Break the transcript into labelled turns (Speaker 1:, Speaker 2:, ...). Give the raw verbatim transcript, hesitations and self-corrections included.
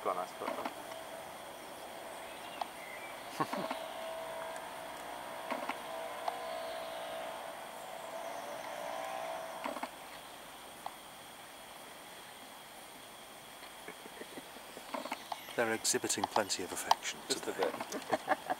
Speaker 1: got a nice photo.
Speaker 2: They're exhibiting plenty of affection
Speaker 1: Just
Speaker 2: today.
Speaker 1: a bit.